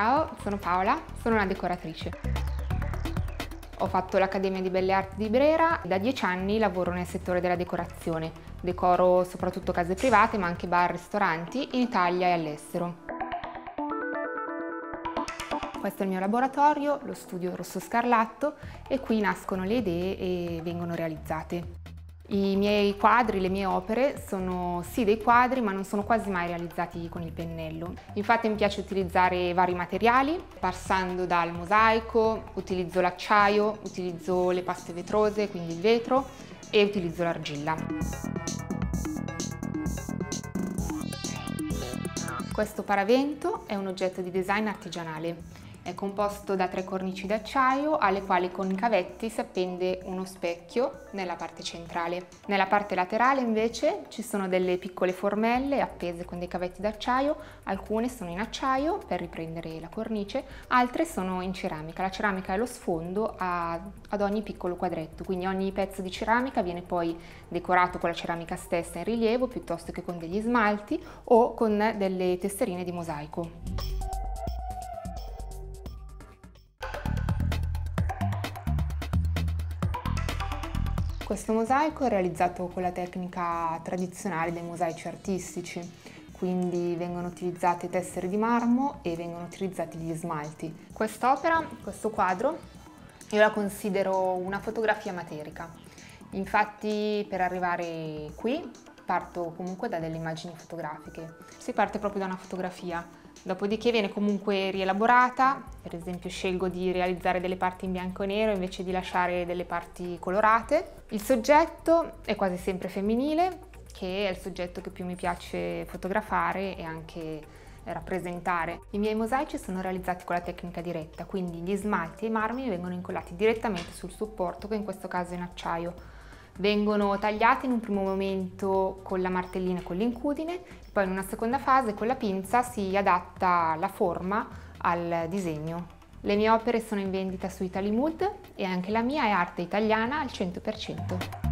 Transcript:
Ciao, sono Paola, sono una decoratrice. Ho fatto l'Accademia di Belle Arti di Brera, da 10 anni lavoro nel settore della decorazione. Decoro soprattutto case private ma anche bar, ristoranti in Italia e all'estero. Questo è il mio laboratorio, lo studio Rosso Scarlatto, e qui nascono le idee e vengono realizzate. I miei quadri, le mie opere sono sì dei quadri, ma non sono quasi mai realizzati con il pennello. Infatti mi piace utilizzare vari materiali, passando dal mosaico, utilizzo l'acciaio, utilizzo le paste vetrose, quindi il vetro, e utilizzo l'argilla. Questo paravento è un oggetto di design artigianale. È composto da 3 cornici d'acciaio alle quali con i cavetti si appende uno specchio nella parte centrale. Nella parte laterale invece ci sono delle piccole formelle appese con dei cavetti d'acciaio, alcune sono in acciaio per riprendere la cornice, altre sono in ceramica. La ceramica è lo sfondo ad ogni piccolo quadretto, quindi ogni pezzo di ceramica viene poi decorato con la ceramica stessa in rilievo piuttosto che con degli smalti o con delle tesserine di mosaico. Questo mosaico è realizzato con la tecnica tradizionale dei mosaici artistici, quindi vengono utilizzate tessere di marmo e vengono utilizzati gli smalti. Quest'opera, questo quadro, io la considero una fotografia materica. Infatti per arrivare qui parto comunque da delle immagini fotografiche. Si parte proprio da una fotografia, dopodiché viene comunque rielaborata. Per esempio scelgo di realizzare delle parti in bianco e nero invece di lasciare delle parti colorate. Il soggetto è quasi sempre femminile, che è il soggetto che più mi piace fotografare e anche rappresentare. I miei mosaici sono realizzati con la tecnica diretta, quindi gli smalti e i marmi vengono incollati direttamente sul supporto, che in questo caso è in acciaio. Vengono tagliati in un primo momento con la martellina e con l'incudine, poi in una seconda fase con la pinza si adatta la forma al disegno. Le mie opere sono in vendita su Italymood e anche la mia è arte italiana al 100%.